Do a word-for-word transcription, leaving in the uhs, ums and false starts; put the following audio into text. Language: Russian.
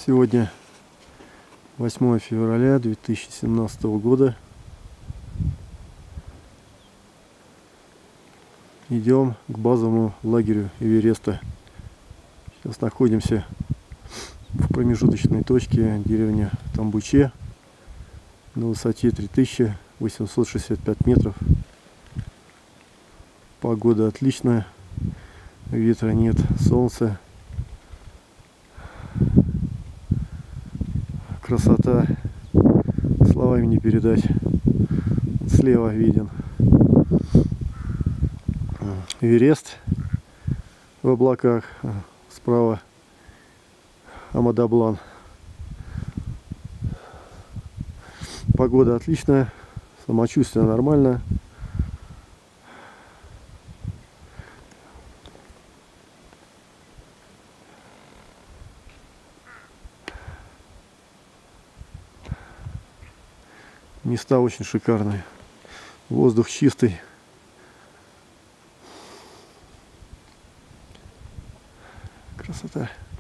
Сегодня восьмое февраля две тысячи семнадцатого года. Идем к базовому лагерю Эвереста. Сейчас находимся в промежуточной точке деревни Тамбуче на высоте три тысячи восемьсот шестьдесят пять метров. Погода отличная, ветра нет, солнце. Красота, словами не передать. Слева виден Эверест в облаках, справа Амадаблан. Погода отличная, самочувствие нормально. Места очень шикарные. Воздух чистый. Красота.